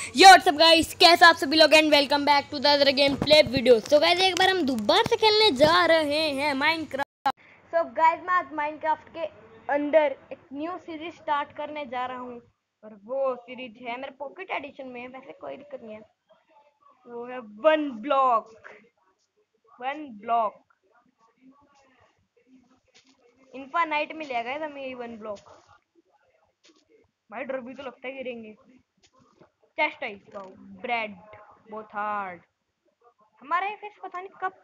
यो WhatsApp guys, कैसे आप सभी लोग and welcome back to the other gameplay video. So guys एक बार हम दोबारा से खेलने जा रहे हैं माइनक्राफ्ट। सो गाइस मैं आज माइनक्राफ्ट के अंदर एक न्यू सीरीज स्टार्ट करने जा रहा हूँ और वो सीरीज है मेरे पॉकेट एडिशन में है, वैसे कोई दिक्कत नहीं है। वो है वन ब्लॉक इन्फानाइट में लिया गया हमें ये वन ब्लॉक। भाई डर भी तो लगता है गिरेंगे। चेस्ट है इसका, ब्रेड बहुत हार्ड। हमारा ये फेस पता नहीं कब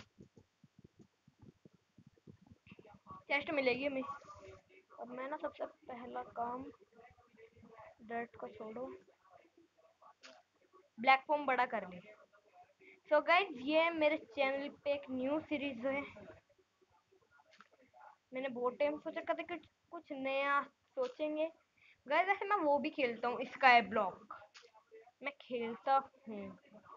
चेस्ट मिलेगी हमें। अब मैं ना सबसे पहला काम डर्ट को छोड़ो, ब्लैक फॉर्म बड़ा कर ले। सो गाइस ये मेरे चैनल पे एक न्यू सीरीज है। मैंने बहुत टाइम सोचा कभी कुछ नया सोचेंगे। गाइस वैसे मैं वो भी खेलता हूँ, स्काई ब्लॉक मैं खेलता हूँ।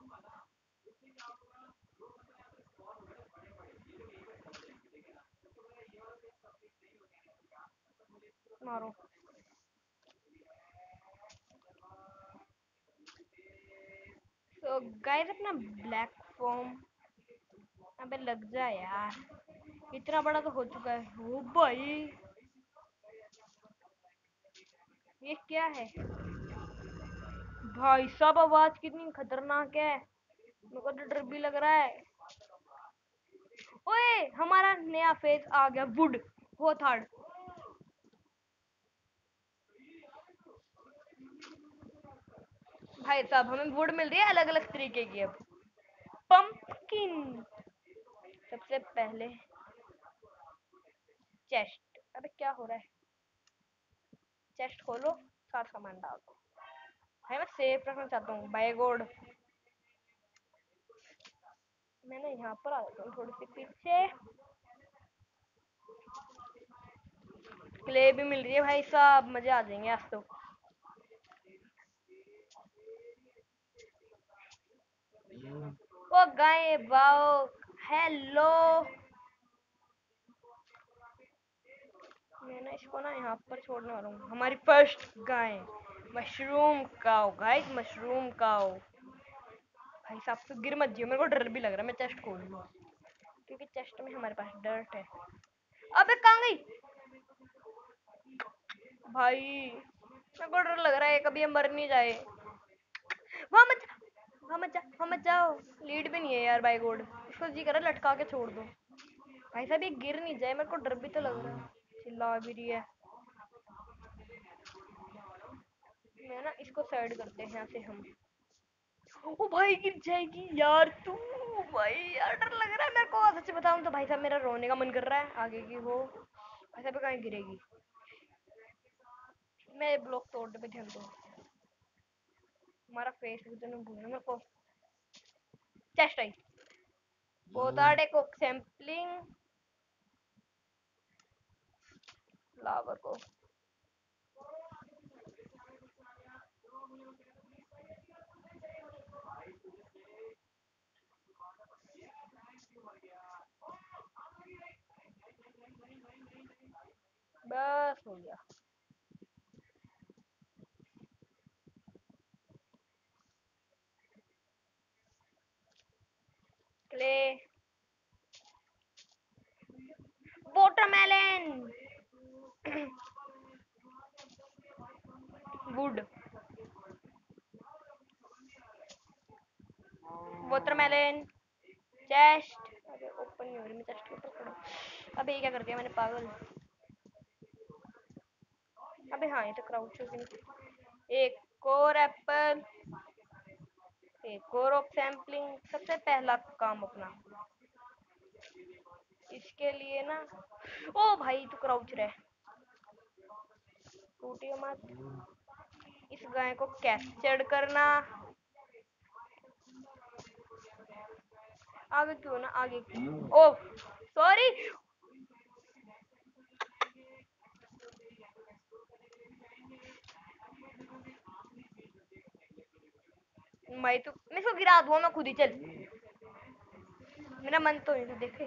मारो। सो गाइस अपना ब्लैक फॉर्म अबे लग जा यार, इतना बड़ा तो हो चुका है। ओ भाई ये क्या है भाई साहब, आवाज कितनी खतरनाक है, मेरे को तो डर भी लग रहा है। ओए हमारा नया फेज आ गया, वुड बहुत हार्ड। भाई साहब हमें वुड मिल रही है अलग अलग तरीके की। अब पंपकिन सबसे पहले चेस्ट। अबे क्या हो रहा है, चेस्ट खोलो, सारा सामान डाल दो। भाई मैं सेफ रखना चाहता हूँ। बाय गॉड मैंने यहाँ पर आ जाता हूँ थोड़ी सी पीछे। क्ले भी मिल रही है भाई साहब, मजे आ जाएंगे आज तो। ओ गाय वाओ, हेलो। मैं ना इसको ना यहाँ पर छोड़ने वाला हूँ। हमारी फर्स्ट गाय mushroom cow. Guys mushroom cow. भाई साहब तो गिर मत जियो, मेरे को डर भी लग रहा है। मैं चेस्ट खोल लूँ क्योंकि चेस्ट में हमारे पास डर्ट है। अबे कहाँ गई भाई, मेरे को डर लग रहा है कभी हम मर नहीं जाए। वहाँ मत जा, वहाँ मत जा, वहाँ मत जाओ। लीड भी नहीं है यार बाय गॉड, इसको जी कर लटका के छोड़ दो। भाई साहब ये गिर नहीं जाए, मेरे को डर भी तो लग रहा है। चिल्ला भी रही है। मैं ना इसको साइड करते हैं यहाँ से हम। ओ भाई गिर जाएगी यार तू। भाई यार डर लग रहा है मेरे को, सच बताऊं तो भाई साहब मेरा रोने का मन कर रहा है आगे की वो। भाई साहब कहाँ गिरेगी। मैं ब्लॉक तोड़ने पे ध्यान दूँ। हमारा फेस भी तो नहीं भूलना मेरे को। चेस्ट आई पोताड़े को सैम्पलिंग लावर को। बस हो गया। Clay watermelon wood watermelon chest. अबे ओपन नहीं हो रही, मैं चेस्ट के ऊपर खड़ा। अबे ये क्या कर दिया मैंने, पागल। अबे हाँ ये तो क्राउच हो गई। एक और एप्पल, एक और ऑफ सैम्पलिंग। सबसे पहला काम अपना इसके लिए ना। ओ भाई तू क्राउच रहे, टूटियो मत। इस गाय को कैप्चर करना। आगे क्यों ना, आगे क्यों। ओ सॉरी। मैं तो मैं इसको गिरा दूंगा मैं खुद ही। चल मेरा मन तो नहीं देखे।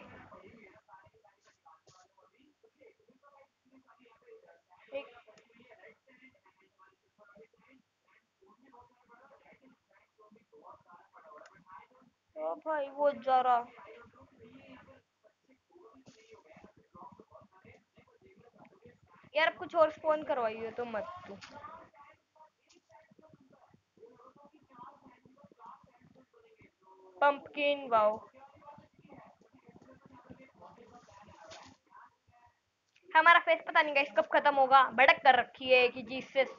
एक ओ भाई वो जरा यार अब कुछ और स्पॉन करवाइए तो मत तू। Pumpkin wow. हमारा फेस पता नहीं गाइस कब खत्म होगा, भड़क कर रखी है कि जीसस।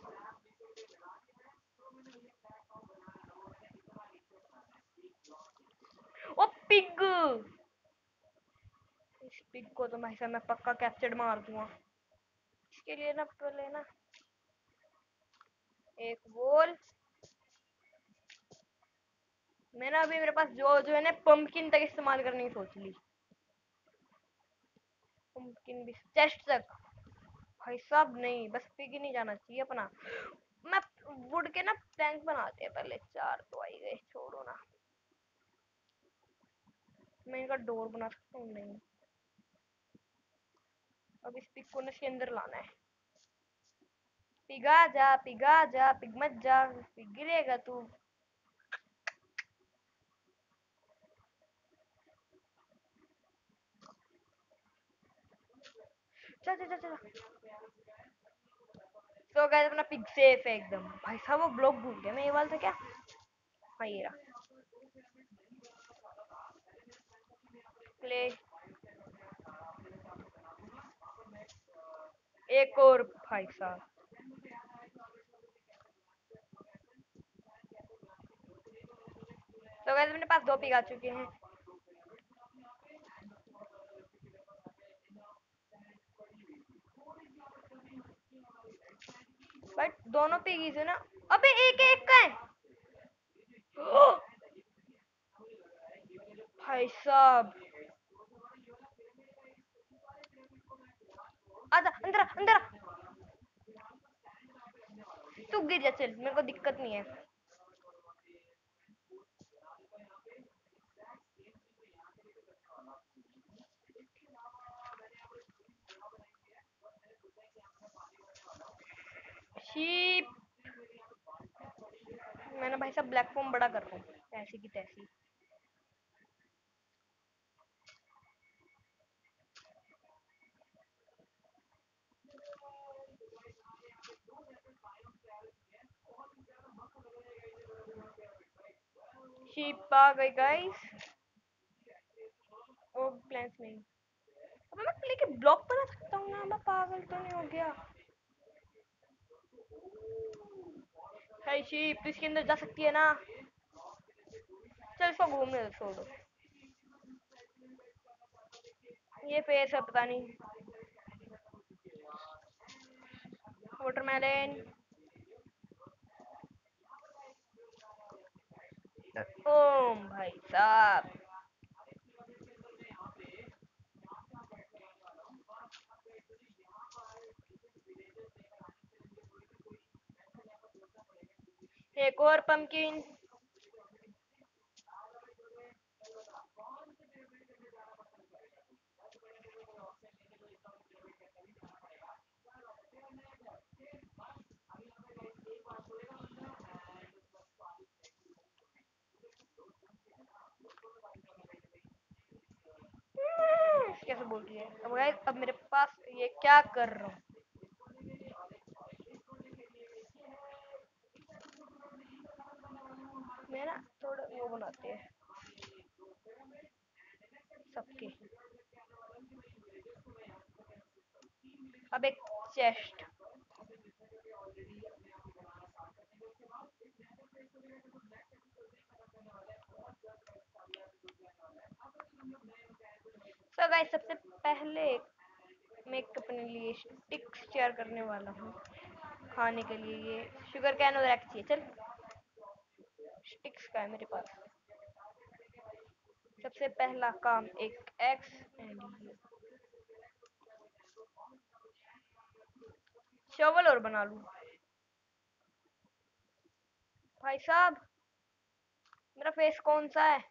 ओ पिग, इस पिग को तो भाई साहब मैं पक्का कैप्चर्ड मार दूंगा। इसके लिए ना पहले ना एक वॉल। मैंने अभी मेरे पास जो जो है ना पंपकिन तक इस्तेमाल करने की सोच ली। पंपकिन भी चेस्ट तक। भाई साहब नहीं, बस पिग ही नहीं जाना चाहिए अपना। मैं वुड के ना प्लैंक बनाते हैं पहले, चार तो आई गए, छोड़ो ना। मैं इनका डोर बना सकता हूँ? नहीं। अब इस पिग को ना इसके अंदर लाना है। पिघा जा पिघा जा, पिग मत जा, पिग गिरेगा तू। चल चल चल चल। तो गाइस अपना पिग सेफ है एकदम। भाई साहब वो ब्लॉक भूल गया मैं, ये वाला था क्या? हाँ ये रहा। प्ले। एक और भाई साहब। तो गाइस अपने पास दो पिग आ चुके हैं। बट दोनों पिग ही ना। अबे एक एक का है। भाई साहब आजा अंदर अंदर। तू गिर जा, चल मेरे को दिक्कत नहीं है। शीप। मैंने भाई साहब ब्लैक फॉर्म बड़ा कर रहा हूँ ऐसी की तैसी। शीप आ गई गाइस। वो प्लांट्स नहीं। अब मैं लेके ब्लॉक बना सकता हूँ ना, मैं पागल तो नहीं हो गया? है शीप इसके अंदर जा सकती है ना? चल इसको घूमने दो, छोड़ दो। ये फेस है पता नहीं। वाटरमेलन। ओम भाई साहब। एक और पंपकिन। कैसे बोल रही है? अब गाइस अब मेरे पास ये क्या कर रहा हूँ मैं ना, थोड़ा वो बनाते हैं सबके। अब एक चेस्ट। सो गाइस सबसे पहले मैं एक अपने लिए स्टिक्स शेयर करने वाला हूँ खाने के लिए। ये शुगर कैन और एक्स चाहिए। चल स्टिक्स का है मेरे पास। सबसे पहला काम एक एक्स एंड ये शोवल और बना लूँ। भाई साहब मेरा फेस कौन सा है?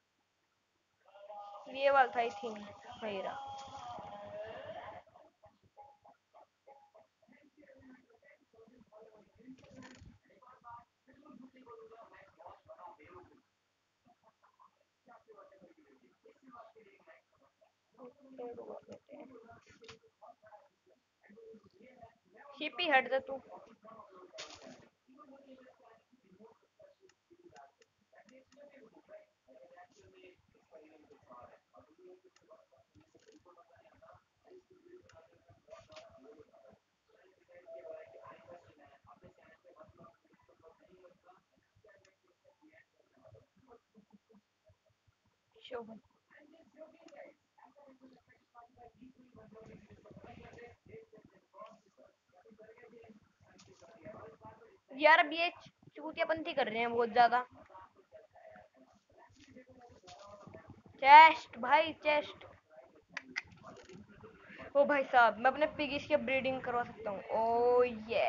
ये वाला था आई थिंक। मेरा शिपी हट जा तू। शोभन यार अब ये चूतियापंथी कर रहे हैं बहुत ज्यादा। चेस्ट भाई चेस्ट। ओ भाई साहब मैं अपने पिगिस की ब्रीडिंग करवा सकता हूँ। ओ ये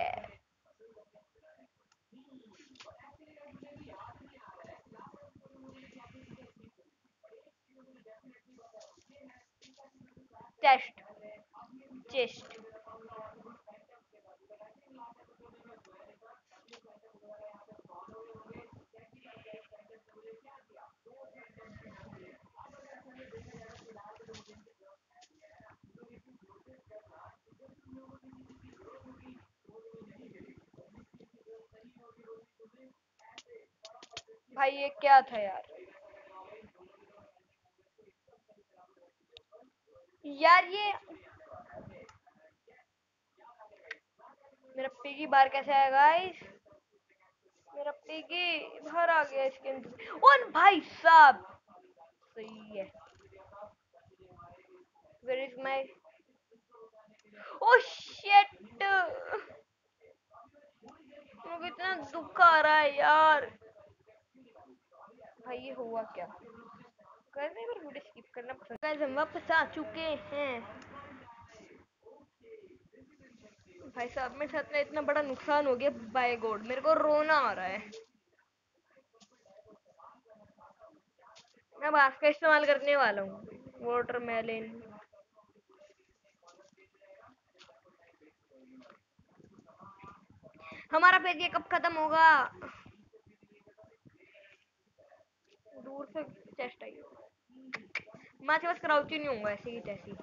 चेस्ट चेस्ट। भाई ये क्या था यार। यार ये मेरा पिगी बाहर कैसे आएगा गाइस। मेरा पिगी बाहर आ गया इसके अंदर। और भाई साहब सही है। Where is my oh shit. मुझे इतना दुख आ रहा है यार। भाई ये हुआ क्या। करने पर वीडियो स्किप करना पसंद। गाइस हम वापस आ चुके हैं। भाई साहब मेरे साथ में इतना बड़ा नुकसान हो गया बाय गॉड मेरे को रोना आ रहा है। मैं बांस का इस्तेमाल करने वाला हूँ वाटरमेलन। हमारा पेज ये कब खत्म होगा। दूर से चेस्ट आई मैं बस क्राउच ही नहीं होऊंगा ऐसे ही तैसी।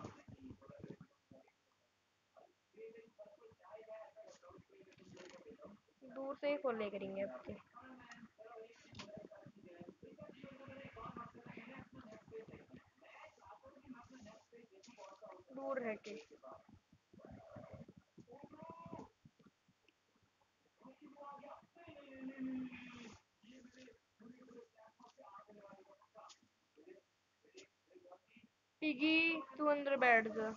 दूर से ही फॉलो करेंगे अब से। दूर रह के पिगी तू अंदर बैठ जा।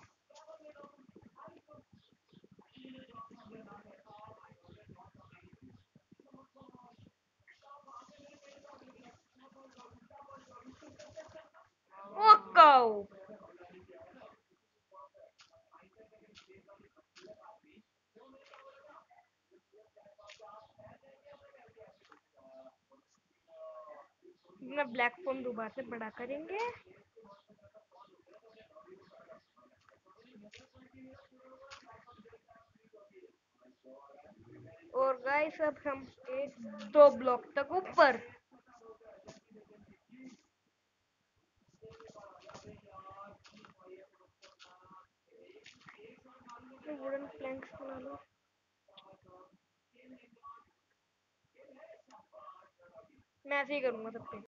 ओ काऊ मैं ब्लैक फोन दोबारा से बड़ा करेंगे। और गाइस अब हम एक दो ब्लॉक तक ऊपर। वुडन प्लैंक्स बना लो। मैं ऐसे ही करूंगा सब पे।